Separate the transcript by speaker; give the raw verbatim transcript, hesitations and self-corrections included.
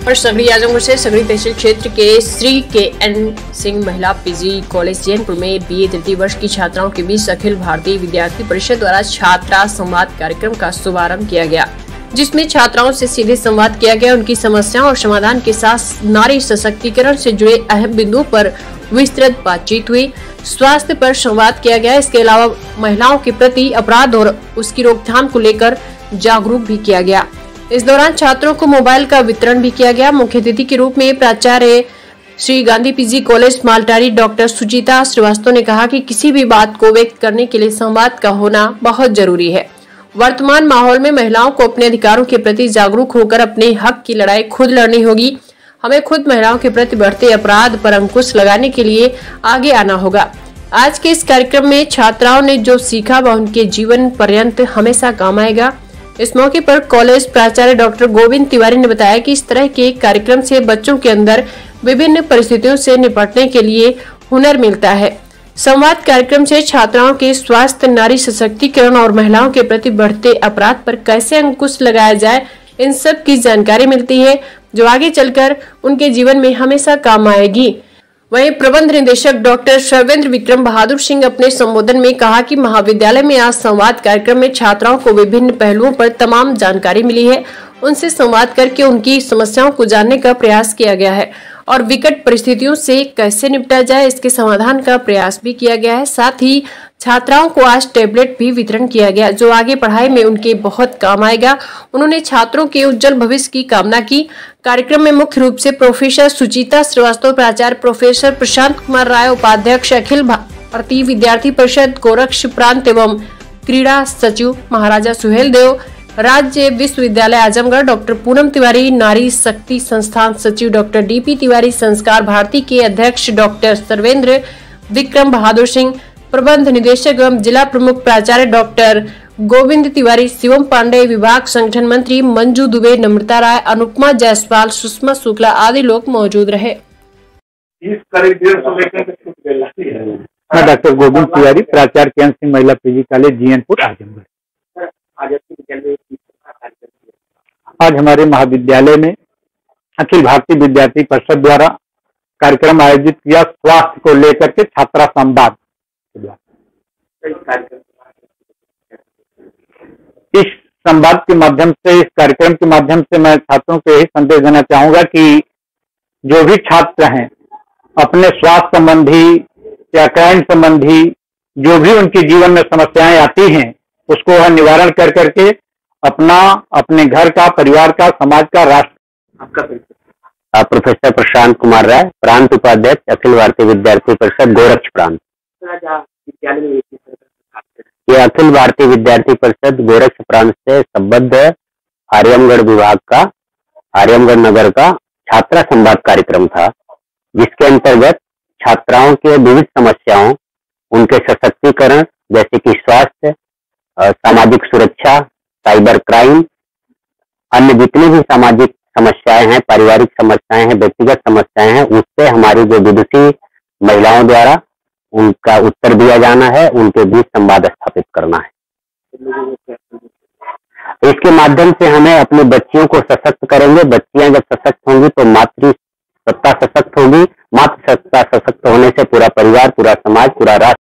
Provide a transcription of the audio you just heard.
Speaker 1: और सगड़ी आजमगढ़ से सगड़ी तहसील क्षेत्र के श्री के एन सिंह महिला पीजी कॉलेज जैनपुर में बीए तृतीय वर्ष की छात्राओं के बीच अखिल भारतीय विद्यार्थी परिषद द्वारा छात्रा संवाद कार्यक्रम का शुभारंभ किया गया, जिसमें छात्राओं से सीधे संवाद किया गया। उनकी समस्याओं और समाधान के साथ नारी सशक्तिकरण से जुड़े अहम बिंदुओं पर विस्तृत बातचीत हुई। स्वास्थ्य पर संवाद किया गया। इसके अलावा महिलाओं के प्रति अपराध और उसकी रोकथाम को लेकर जागरूक भी किया गया। इस दौरान छात्रों को मोबाइल का वितरण भी किया गया। मुख्य अतिथि के रूप में प्राचार्य Shri Gandhi PG college Maltari doctor Suchita Srivastava ने कहा कि किसी भी बात को व्यक्त करने के लिए संवाद का होना बहुत जरूरी है। वर्तमान माहौल में महिलाओं को अपने अधिकारों के प्रति जागरूक होकर अपने हक की लड़ाई खुद लड़नी होगी। हमें खुद महिलाओं के प्रति बढ़ते अपराध पर अंकुश लगाने के लिए आगे आना होगा। आज के इस कार्यक्रम में छात्राओं ने जो सीखा वह उनके जीवन पर्यंत हमेशा काम आएगा। इस मौके पर कॉलेज प्राचार्य डॉक्टर गोविंद तिवारी ने बताया कि इस तरह के कार्यक्रम से बच्चों के अंदर विभिन्न परिस्थितियों से निपटने के लिए हुनर मिलता है। संवाद कार्यक्रम से छात्राओं के स्वास्थ्य, नारी सशक्तिकरण और महिलाओं के प्रति बढ़ते अपराध पर कैसे अंकुश लगाया जाए, इन सब की जानकारी मिलती है, जो आगे चलकर उनके जीवन में हमेशा काम आएगी। वहीं प्रबंध निदेशक डॉक्टर शर्वेंद्र विक्रम बहादुर सिंह अपने संबोधन में कहा कि महाविद्यालय में आज संवाद कार्यक्रम में छात्राओं को विभिन्न पहलुओं पर तमाम जानकारी मिली है। उनसे संवाद करके उनकी समस्याओं को जानने का प्रयास किया गया है और विकट परिस्थितियों से कैसे निपटा जाए, इसके समाधान का प्रयास भी किया गया है। साथ ही छात्राओं को आज टैबलेट भी वितरण किया गया, जो आगे पढ़ाई में उनके बहुत काम आएगा। उन्होंने छात्रों के उज्जवल भविष्य की कामना की। कार्यक्रम में मुख्य रूप से प्रोफेसर सुचिता श्रीवास्तव, प्राचार्य प्रोफेसर प्रशांत कुमार राय, उपाध्यक्ष अखिल भारतीय विद्यार्थी परिषद गोरक्ष प्रांत एवं क्रीड़ा सचिव महाराजा सुहेल देव, राज्य विश्वविद्यालय आजमगढ़ डॉक्टर पूनम तिवारी, नारी शक्ति संस्थान सचिव डॉक्टर डीपी तिवारी, संस्कार भारती के अध्यक्ष डॉक्टर सर्वेंद्र विक्रम बहादुर सिंह, प्रबंध निदेशक एवं जिला प्रमुख प्राचार्य डॉक्टर गोविंद तिवारी, शिवम पांडे, विभाग संगठन मंत्री मंजू दुबे, नम्रता राय, अनुपमा जायसवाल, सुषमा शुक्ला आदि लोग मौजूद रहे।
Speaker 2: मैं डॉक्टर गोविंद तिवारी, प्राचार्य के एन सिंह महिला पीजी कॉलेज जैनपुर आजमगढ़। आज हमारे महाविद्यालय में अखिल भारतीय विद्यार्थी परिषद द्वारा कार्यक्रम आयोजित किया स्वास्थ्य को लेकर के छात्रा संवाद। इस संवाद के माध्यम से, इस कार्यक्रम के माध्यम से मैं छात्रों को यही संदेश देना चाहूंगा कि जो भी छात्र हैं अपने स्वास्थ्य संबंधी या क्राइम संबंधी जो भी उनके जीवन में समस्याएं आती हैं उसको वह निवारण कर करके अपना, अपने घर का, परिवार का, समाज का, राष्ट्र।
Speaker 3: आपका प्रोफेसर प्रशांत कुमार राय, प्रांत उपाध्यक्ष अखिल भारतीय विद्यार्थी परिषद गोरक्ष प्रांत। ये अखिल भारतीय विद्यार्थी परिषद गोरक्ष प्रांत से संबद्ध आर्यमगढ़ विभाग का, आर्यमगढ़ नगर का छात्रा संवाद कार्यक्रम था, जिसके अंतर्गत छात्राओं के विविध समस्याओं, उनके सशक्तिकरण जैसे कि स्वास्थ्य, सामाजिक सुरक्षा, साइबर क्राइम, अन्य जितनी भी सामाजिक समस्याएं हैं, पारिवारिक समस्याएं हैं, व्यक्तिगत समस्याएं हैं, उससे हमारी जो विदुषी महिलाओं द्वारा उनका उत्तर दिया जाना है, उनके बीच संवाद स्थापित करना है। इसके माध्यम से हमें अपने बच्चियों को सशक्त करेंगे। बच्चियां जब सशक्त होंगी तो मातृ सत्ता सशक्त होगी। मातृ सत्ता सशक्त होने से पूरा परिवार, पूरा समाज, पूरा राष्ट्र